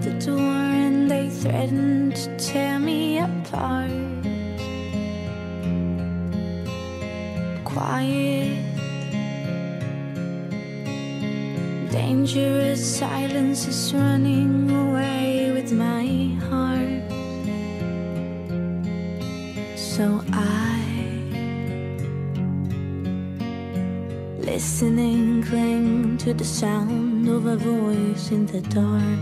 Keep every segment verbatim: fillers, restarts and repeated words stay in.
the door and they threatened to tear me apart. Quiet, dangerous silence is running away with my heart. So I, listening, cling to the sound of a voice in the dark.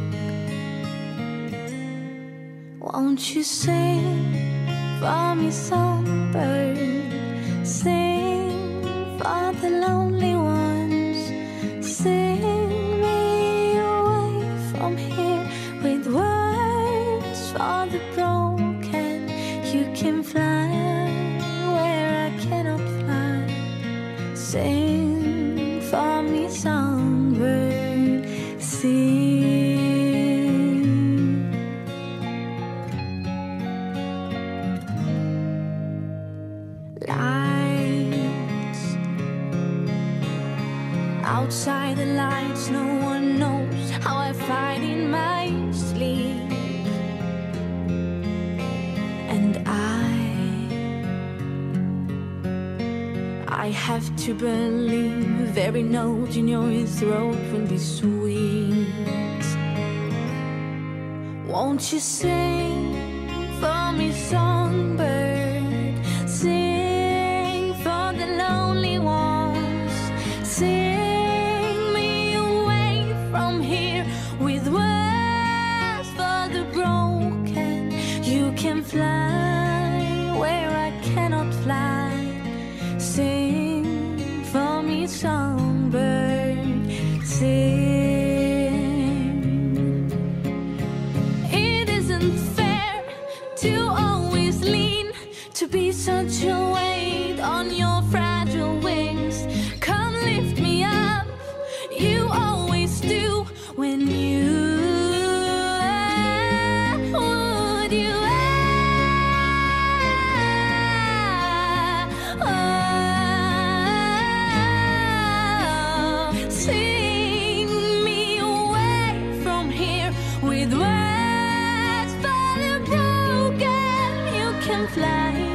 Won't you sing for me, songbird? Sing for the lonely ones. Sing me away from here with words for the broken. You can fly where I cannot fly. Sing for me, songbird. Sing. Lights outside the lights, no one knows how I fight in my sleep. And I I have to believe every note in your throat will be sweet. Won't you sing for me, songbird? Sing for the lonely ones. Sing me away from here with words for the broken. You can fly where I cannot fly. Sing for me, songbird. Sing. It isn't fair to always lean, to be such a weight on your fragile wings. Come lift me up, you always do when you would you oh, sing me away from here with words for the broken. You can fly